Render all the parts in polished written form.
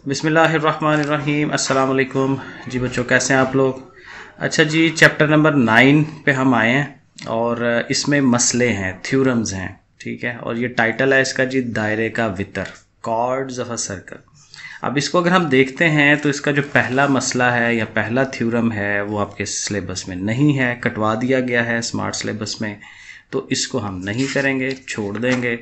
बिस्मिल्लाहिर्रहमानिर्रहीम। अस्सलाम वालेकुम जी बच्चों, कैसे हैं आप लोग। अच्छा जी, चैप्टर नंबर 9 पे हम आए हैं और इसमें मसले हैं, थ्योरम्स हैं, ठीक है। और ये टाइटल है इसका जी, दायरे का वितर, कॉर्ड्स ऑफ अ सर्कल। अब इसको अगर हम देखते हैं तो इसका जो पहला मसला है या पहला थ्योरम है वो आपके सिलेबस में नहीं है, कटवा दिया गया है स्मार्ट सिलेबस में, तो इसको हम नहीं करेंगे, छोड़ देंगे।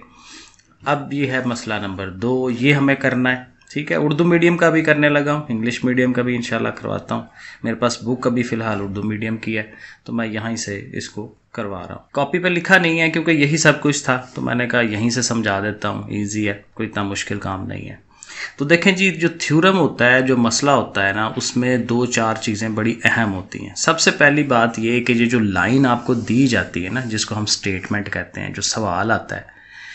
अब ये है मसला नंबर 2, ये हमें करना है, ठीक है। उर्दू मीडियम का भी करने लगा हूँ, इंग्लिश मीडियम का भी इंशाल्लाह करवाता हूँ। मेरे पास बुक अभी फ़िलहाल उर्दू मीडियम की है, तो मैं यहीं से इसको करवा रहा हूँ। कॉपी पे लिखा नहीं है क्योंकि यही सब कुछ था, तो मैंने कहा यहीं से समझा देता हूँ, ईजी है, कोई इतना मुश्किल काम नहीं है। तो देखें जी, जो थ्योरम होता है, जो मसला होता है ना, उसमें 2-4 चीज़ें बड़ी अहम होती हैं। सबसे पहली बात ये कि ये जो लाइन आपको दी जाती है ना, जिसको हम स्टेटमेंट कहते हैं, जो सवाल आता है,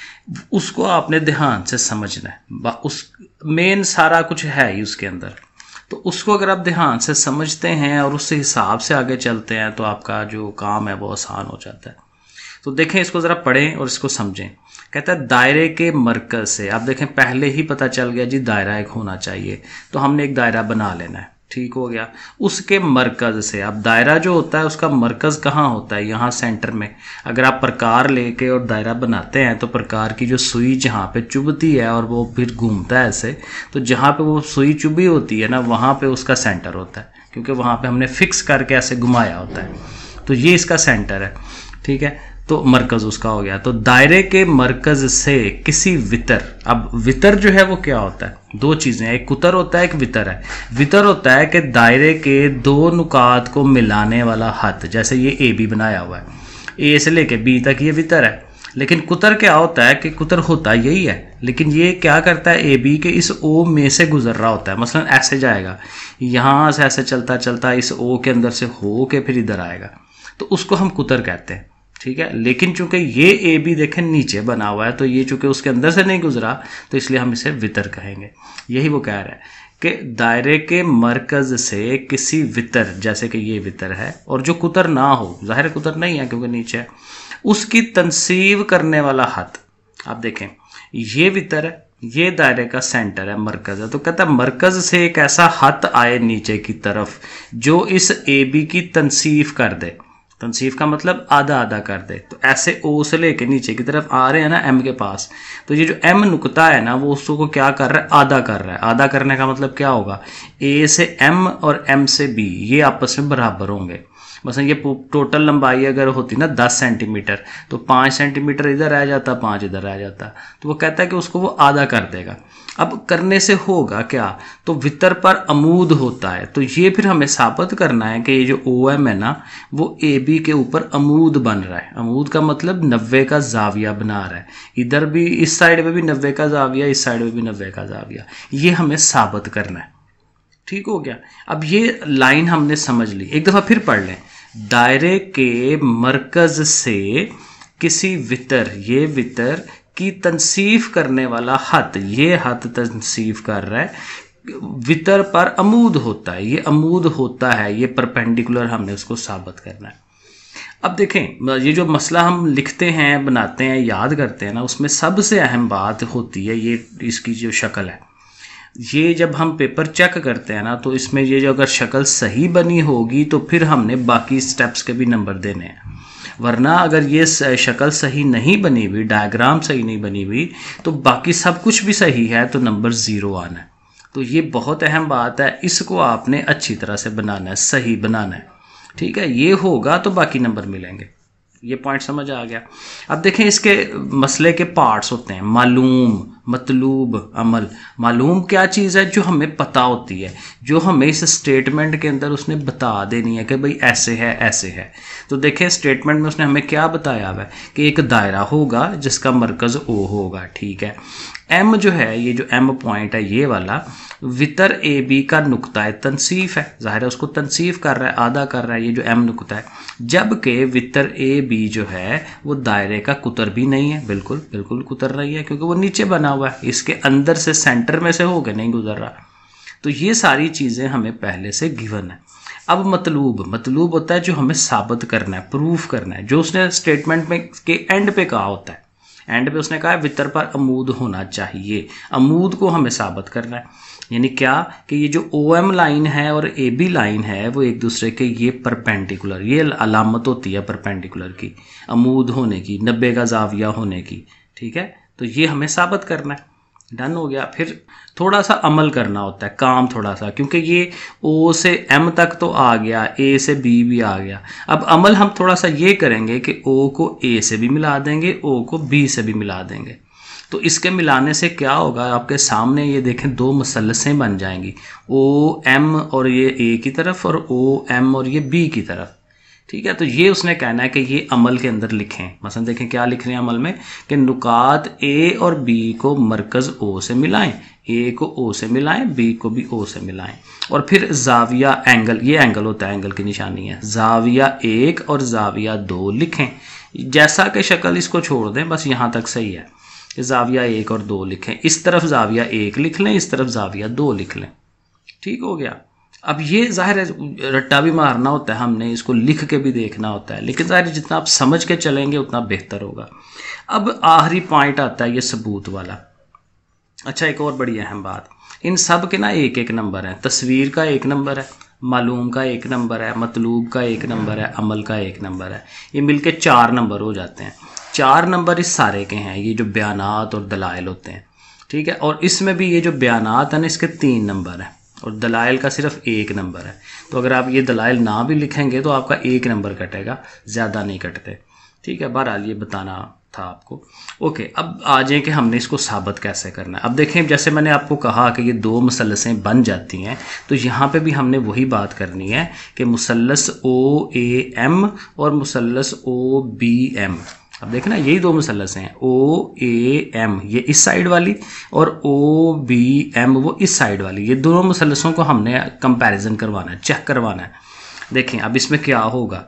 उसको आपने ध्यान से समझना है। उस मेन सारा कुछ है ही उसके अंदर, तो उसको अगर आप ध्यान से समझते हैं और उस हिसाब से आगे चलते हैं तो आपका जो काम है वो आसान हो जाता है। तो देखें, इसको ज़रा पढ़ें और इसको समझें। कहता है दायरे के मरकज़ से, आप देखें पहले ही पता चल गया जी दायरा एक होना चाहिए, तो हमने एक दायरा बना लेना है, ठीक हो गया। उसके मरकज़ से, अब दायरा जो होता है उसका मरकज़ कहाँ होता है, यहाँ सेंटर में। अगर आप प्रकार लेके और दायरा बनाते हैं तो प्रकार की जो सुई जहाँ पे चुभती है और वो फिर घूमता है ऐसे, तो जहाँ पे वो सुई चुभी होती है ना, वहाँ पे उसका सेंटर होता है, क्योंकि वहाँ पे हमने फिक्स करके ऐसे घुमाया होता है, तो ये इसका सेंटर है, ठीक है। तो मरकज़ उसका हो गया। तो दायरे के मरकज़ से किसी वितर, अब वितर जो है वो क्या होता है, 2 चीज़ें, एक कुतर होता है, एक वितर है। वितर होता है कि दायरे के 2 नुकात को मिलाने वाला हाथ, जैसे ये ए बी बनाया हुआ है, ए से लेके बी तक ये वितर है। लेकिन कुतर क्या होता है कि कुतर होता यही है, लेकिन ये क्या करता है, ए बी के इस ओ में से गुजर रहा होता है। मसलन ऐसे जाएगा, यहाँ से ऐसे चलता चलता इस ओ के अंदर से हो के फिर इधर आएगा, तो उसको हम कुतर कहते हैं, ठीक है। लेकिन चूंकि ये ए बी देखें नीचे बना हुआ है, तो ये चूंकि उसके अंदर से नहीं गुजरा, तो इसलिए हम इसे वितर कहेंगे। यही वो कह रहा है कि दायरे के मरकज से किसी वितर, जैसे कि ये वितर है, और जो कुतर ना हो, जाहिर कुतर नहीं है क्योंकि नीचे है, उसकी तनसीब करने वाला हाथ। आप देखें ये वितर है, ये दायरे का सेंटर है, मरकज है, तो कहता है मरकज से एक ऐसा हाथ आए नीचे की तरफ जो इस ए बी की तनसीफ कर दे। तनसीफ का मतलब आधा आधा कर दे। तो ऐसे ओ से लेके नीचे की तरफ आ रहे हैं ना एम के पास, तो ये जो एम नुकता है ना, वो उसको क्या कर रहा है, आधा कर रहा है। आधा करने का मतलब क्या होगा, ए से एम और एम से बी ये आपस में बराबर होंगे। बस ये टोटल लंबाई अगर होती ना 10 सेंटीमीटर, तो 5 सेंटीमीटर इधर रह जाता, 5 इधर रह जाता, तो वो कहता है कि उसको वो आधा कर देगा। अब करने से होगा क्या, तो वितर पर अमूद होता है, तो ये फिर हमें साबित करना है कि ये जो ओ एम है ना, वो ए बी के ऊपर अमूद बन रहा है। अमूद का मतलब 90 का जाविया बना रहा है, इधर भी इस साइड में भी 90 का जाविया, इस साइड में भी 90 का जाविया, ये हमें साबित करना है, ठीक हो गया। अब ये लाइन हमने समझ ली, एक दफ़ा फिर पढ़ लें। दायरे के मरकज से किसी वितर, ये वितर की तनसीफ करने वाला हाथ, ये हाथ तनसीफ कर रहा है, वितर पर अमूद होता है, ये अमूद होता है, ये परपेंडिकुलर, हमने उसको साबित करना है। अब देखें, ये जो मसला हम लिखते हैं, बनाते हैं, याद करते हैं ना, उसमें सबसे अहम बात होती है ये इसकी जो शक्ल है। ये जब हम पेपर चेक करते हैं ना, तो इसमें ये जो अगर शक्ल सही बनी होगी तो फिर हमने बाकी स्टेप्स के भी नंबर देने हैं, वरना अगर ये शक्ल सही नहीं बनी हुई, डायग्राम सही नहीं बनी हुई, तो बाकी सब कुछ भी सही है तो नंबर 0 आना है। तो ये बहुत अहम बात है, इसको आपने अच्छी तरह से बनाना है, सही बनाना है, ठीक है। ये होगा तो बाकी नंबर मिलेंगे। ये पॉइंट समझ आ गया। अब देखें, इसके मसले के पार्ट्स होते हैं, मालूम, मतलूब, अमल। मालूम क्या चीज़ है, जो हमें पता होती है, जो हमें इस स्टेटमेंट के अंदर उसने बता देनी है कि भाई ऐसे है, ऐसे है। तो देखें स्टेटमेंट में उसने हमें क्या बताया हुआ है कि एक दायरा होगा जिसका मरकज़ ओ होगा, ठीक है। एम जो है, ये जो एम पॉइंट है ये वाला, वितर ए बी का नुक्ता तनसीफ है, जाहिर है उसको तनसीफ कर रहा है, आधा कर रहा है, ये जो एम नुक्ता है। जबकि वितर ए बी जो है वो दायरे का कुतर भी नहीं है, बिल्कुल बिल्कुल कुतर नहीं है, क्योंकि वो नीचे बना हुआ है, इसके अंदर से सेंटर में से होकर नहीं गुजर रहा। तो ये सारी चीज़ें हमें पहले से गिवन है। अब मतलूब, मतलूब होता है जो हमें साबित करना है, प्रूफ करना है, जो उसने स्टेटमेंट में के एंड पे कहा होता है। एंड पे उसने कहा वितर पर अमूद होना चाहिए, अमूद को हमें साबित करना है। यानी क्या कि ये जो OM लाइन है और AB लाइन है वो एक दूसरे के ये परपेंडिकुलर, ये अलामत होती है परपेंडिकुलर की, अमूद होने की, 90 का जाविया होने की। ठीक है, तो ये हमें साबित करना है। डन हो गया। फिर थोड़ा सा अमल करना होता है, काम थोड़ा सा, क्योंकि ये O से M तक तो आ गया, A से B भी आ गया। अब अमल हम थोड़ा सा ये करेंगे कि O को A से भी मिला देंगे, O को B से भी मिला देंगे। तो इसके मिलाने से क्या होगा, आपके सामने ये देखें दो मुसल्लसें बन जाएंगी, OM और ये A की तरफ और OM और ये B की तरफ। ठीक है, तो ये उसने कहना है कि ये अमल के अंदर लिखें। मसलन देखें क्या लिख रहे हैं अमल में कि नुकात A और B को मरकज़ O से मिलाएं, A को O से मिलाएं, B को भी O से मिलाएं। और फिर जाविया एंगल, ये एंगल होता है, एंगल की निशानी है, जाविया 1 और जाविया 2 लिखें। जैसा कि शक्ल इसको छोड़ दें, बस यहाँ तक सही है। जाविया 1 और 2 लिखें, इस तरफ जाविया 1 लिख लें, इस तरफ जाविया 2 लिख लें। ठीक हो गया। अब ये ज़ाहिर है रट्टा भी मारना होता है, हमने इसको लिख के भी देखना होता है, लेकिन ज़ाहिर जितना आप समझ के चलेंगे उतना बेहतर होगा। अब आखिरी पॉइंट आता है ये सबूत वाला। अच्छा, एक और बड़ी अहम बात, इन सब के ना एक एक नंबर है। तस्वीर का 1 नंबर है, मालूम का 1 नंबर है, मतलूब का 1 नंबर है, अमल का 1 नंबर है। ये मिलके 4 नंबर हो जाते हैं। 4 नंबर इस सारे के हैं, ये जो बयानात और दलाइल होते हैं। ठीक है, और इसमें भी ये जो बयानात है ना, इसके 3 नंबर है और दलाइल का सिर्फ 1 नंबर है। तो अगर आप ये दलाइल ना भी लिखेंगे तो आपका 1 नंबर कटेगा, ज़्यादा नहीं कटते। ठीक है, बहरहाल ये बताना था आपको। ओके, अब आ जाए कि हमने इसको साबित कैसे करना है। अब देखें, जैसे मैंने आपको कहा कि ये 2 मुसल्लसें बन जाती हैं, तो यहाँ पे भी हमने वही बात करनी है कि मुसल्लस OAM और मुसल्लस OBM। अब देखना, यही 2 मुसल्लस हैं, OAM ये इस साइड वाली और OBM वो इस साइड वाली। ये दोनों मुसल्लसों को हमने कंपैरिजन करवाना है, चेक करवाना है। देखें अब इसमें क्या होगा,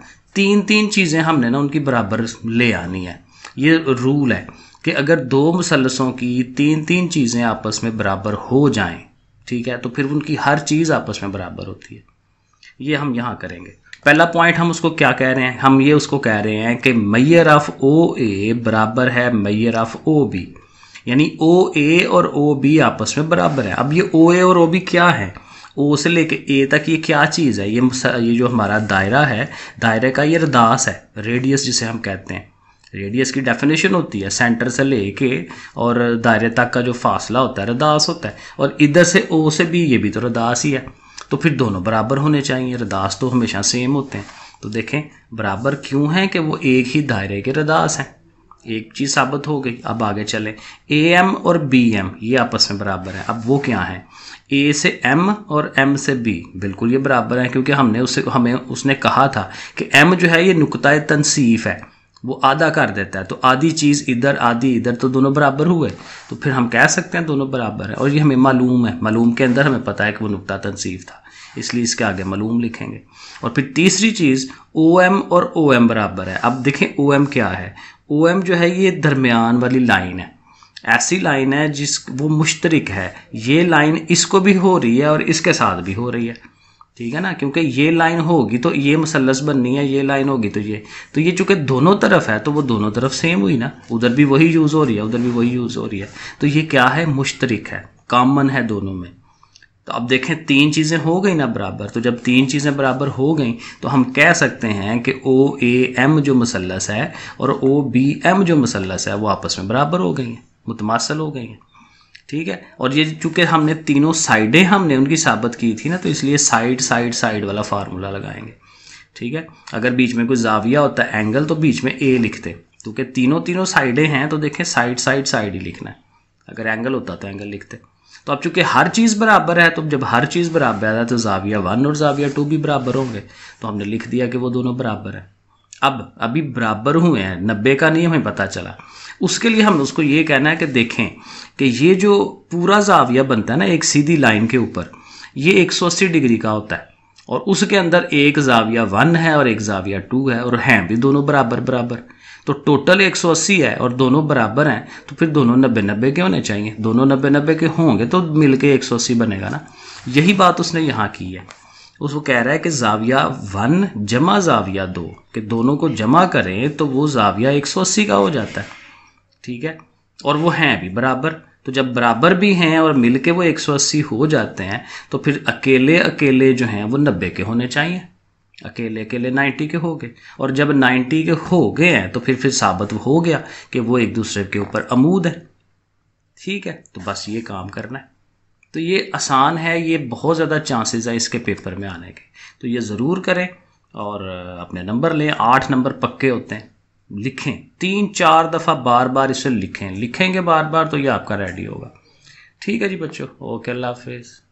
3 चीज़ें हमने ना उनकी बराबर ले आनी है। ये रूल है कि अगर 2 मुसल्लसों की 3 चीज़ें आपस में बराबर हो जाएं, ठीक है, तो फिर उनकी हर चीज़ आपस में बराबर होती है। ये हम यहाँ करेंगे। पहला पॉइंट हम उसको क्या कह रहे हैं, हम ये उसको कह रहे हैं कि मैयर ऑफ OA बराबर है मैयर ऑफ OB, यानी OA और OB आपस में बराबर है। अब ये OA और OB क्या है, O से लेके A तक ये क्या चीज़ है, ये जो हमारा दायरा है, दायरे का ये रदास है, रेडियस जिसे हम कहते हैं। रेडियस की डेफिनेशन होती है सेंटर से लेके और दायरे तक का जो फासला होता है रदास होता है। और इधर से O से B, ये भी तो रदास ही है, तो फिर दोनों बराबर होने चाहिए। रदास तो हमेशा सेम होते हैं। तो देखें बराबर क्यों है कि वो एक ही दायरे के रदास हैं। एक चीज़ साबित हो गई। अब आगे चलें, AM और BM ये आपस में बराबर है। अब वो क्या है, A से M और M से B बिल्कुल ये बराबर है, क्योंकि हमें उसने कहा था कि M जो है ये नुक्ता तनसीफ है, वो आधा कर देता है, तो आधी चीज़ इधर आधी इधर, तो दोनों बराबर हुए। तो फिर हम कह सकते हैं दोनों बराबर है। और ये हमें मालूम है, मालूम के अंदर हमें पता है कि वो नुक्ता तनसीफ था, इसलिए इसके आगे मालूम लिखेंगे। और फिर तीसरी चीज़, OM और OM बराबर है। अब देखें OM क्या है, OM जो है ये दरमियान वाली लाइन है, ऐसी लाइन है वो मुश्तरिक है। ये लाइन इसको भी हो रही है और इसके साथ भी हो रही है, ठीक है ना, क्योंकि ये लाइन होगी तो ये मुसल्लस बननी है, ये लाइन होगी तो ये चूंकि दोनों तरफ है तो वो दोनों तरफ सेम हुई ना, उधर भी वही यूज़ हो रही है, उधर भी वही यूज़ हो रही है, तो ये क्या है, मुश्तरिक है, कॉमन है दोनों में। तो अब देखें 3 चीज़ें हो गई ना बराबर, तो जब 3 चीज़ें बराबर हो गई तो हम कह सकते हैं कि OAM जो मुसल्लस है और OBM जो मुसल्लस है वो आपस में बराबर हो गई हैं, मुतमासल हो गई हैं। ठीक है, और ये चूंकि हमने तीनों साइडें हमने उनकी साबित की थी ना, तो इसलिए साइड साइड साइड वाला फार्मूला लगाएंगे। ठीक है, अगर बीच में कोई जाविया होता है एंगल तो बीच में A लिखते, क्योंकि तीनों साइडें हैं तो देखें साइड साइड साइड ही लिखना है। अगर एंगल होता तो एंगल लिखते। तो अब चूंकि हर चीज़ बराबर है, तो जब हर चीज़ बराबर है तो जाविया 1 और जाविया 2 भी बराबर होंगे, तो हमने लिख दिया कि वो दोनों बराबर है। अब अभी बराबर हुए हैं, 90 का नहीं हमें पता चला, उसके लिए हम उसको ये कहना है कि देखें कि ये जो पूरा जाविया बनता है ना एक सीधी लाइन के ऊपर, ये 180 डिग्री का होता है, और उसके अंदर एक जाविया 1 है और एक जाविया 2 है, और हैं भी दोनों बराबर बराबर, तो टोटल 180 है और दोनों बराबर हैं, तो फिर दोनों 90-90 के होने चाहिए। दोनों 90-90 के होंगे तो मिलके 180 बनेगा ना। यही बात उसने यहाँ की है। उसको कह रहा है कि जाविया 1 जमा जाविया 2 कि दोनों को जमा करें तो वो जाविया 180 का हो जाता है। ठीक है, और वो हैं भी बराबर, तो जब बराबर भी हैं और मिलके वो 180 हो जाते हैं तो फिर अकेले अकेले जो हैं वो 90 के होने चाहिए, अकेले अकेले 90 के हो गए। और जब 90 के हो गए हैं तो फिर साबित हो गया कि वो एक दूसरे के ऊपर अमूद है। ठीक है, तो बस ये काम करना है। तो ये आसान है, ये बहुत ज़्यादा चांसेस है इसके पेपर में आने के, तो ये ज़रूर करें और अपने नंबर लें। 8 नंबर पक्के होते हैं, लिखें 3-4 दफ़ा बार बार इसे लिखेंगे बार बार, तो ये आपका रेडी होगा। ठीक है जी बच्चों, ओके, अल्लाह हाफिज़।